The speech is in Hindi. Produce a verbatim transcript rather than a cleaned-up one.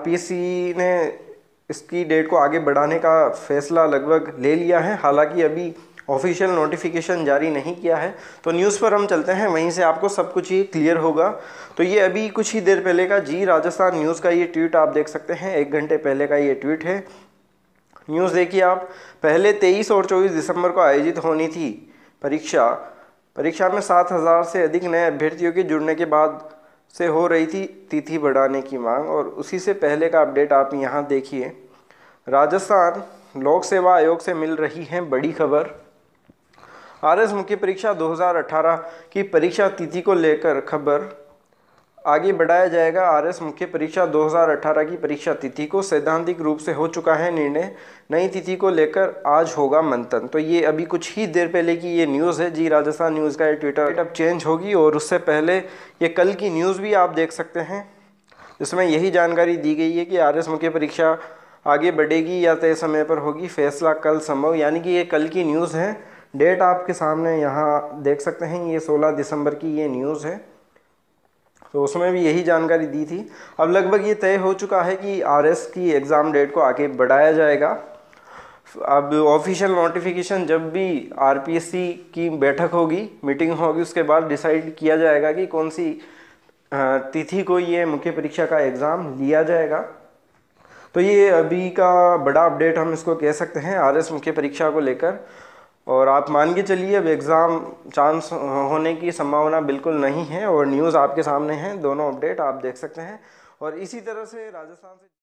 आरपीएससी ने इसकी डेट को आगे बढ़ाने का फैसला लगभग ले लिया है, हालांकि अभी ऑफिशियल नोटिफिकेशन जारी नहीं किया है। तो न्यूज़ पर हम चलते हैं, वहीं से आपको सब कुछ ही क्लियर होगा। तो ये अभी कुछ ही देर पहले का जी राजस्थान न्यूज़ का ये ट्वीट आप देख सकते हैं, एक घंटे पहले का ये ट्वीट है। न्यूज़ देखिए आप, पहले तेईस और चौबीस दिसंबर को आयोजित होनी थी परीक्षा परीक्षा में सात हज़ार से अधिक नए अभ्यर्थियों के जुड़ने के बाद से हो रही थी तिथि बढ़ाने की मांग। और उसी से पहले का अपडेट आप यहाँ देखिए, राजस्थान लोक सेवा आयोग से मिल रही है बड़ी खबर। आरएस मुख्य परीक्षा दो हज़ार अठारह की परीक्षा तिथि को लेकर खबर, आगे बढ़ाया जाएगा। आरएस मुख्य परीक्षा दो हज़ार अठारह की परीक्षा तिथि को सैद्धांतिक रूप से हो चुका है निर्णय, नई तिथि को लेकर आज होगा मंथन। तो ये अभी कुछ ही देर पहले की ये न्यूज़ है, जी राजस्थान न्यूज़ का ये ट्विटर अब चेंज होगी। और उससे पहले ये कल की न्यूज़ भी आप देख सकते हैं, जिसमें यही जानकारी दी गई है कि आरएस मुख्य परीक्षा आगे बढ़ेगी या तय समय पर होगी, फैसला कल संभव। यानी कि ये कल की न्यूज़ है। डेट आपके सामने यहाँ देख सकते हैं, ये सोलह दिसंबर की ये न्यूज़ है। तो उसमें भी यही जानकारी दी थी। अब लगभग ये तय हो चुका है कि आरएस की एग्ज़ाम डेट को आगे बढ़ाया जाएगा। अब ऑफिशियल नोटिफिकेशन जब भी आरपीएससी की बैठक होगी, मीटिंग होगी, उसके बाद डिसाइड किया जाएगा कि कौन सी तिथि को ये मुख्य परीक्षा का एग्ज़ाम लिया जाएगा। तो ये अभी का बड़ा अपडेट हम इसको कह सकते हैं आरएस मुख्य परीक्षा को लेकर। और आप मान के चलिए अब एग्ज़ाम चांस होने की संभावना बिल्कुल नहीं है। और न्यूज़ आपके सामने है, दोनों अपडेट आप देख सकते हैं। और इसी तरह से राजस्थान से